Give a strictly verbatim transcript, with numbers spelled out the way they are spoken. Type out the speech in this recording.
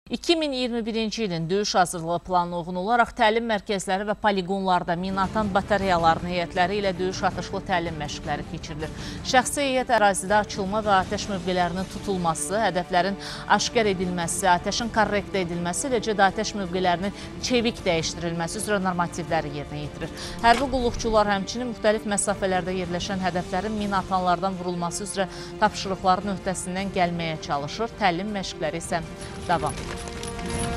iki min iyirmi birinci ilin döyüş hazırlığı planına uyğun olaraq təlim mərkəzləri və poligonlarda minaatan batareyaların heyətləri ilə döyüş atışlı təlim məşqləri keçirilir. Şəxsi heyət ərazidə açılma və atəş mövqelərinin tutulması, hədəflərin aşkar edilməsi, atəşin korrektə edilməsi, eləcə də atəş mövqelərinin çevik dəyişdirilməsi üzrə normativləri yerinə yetirir. Hərbi qulluqçular həmçinin müxtəlif məsafələrdə yerləşən hədəflərin minaatanlardan vurulması üzrə tapşırıqların öhdəsindən gəlməyə çalışır. Təlim məşqləri isə davam edir.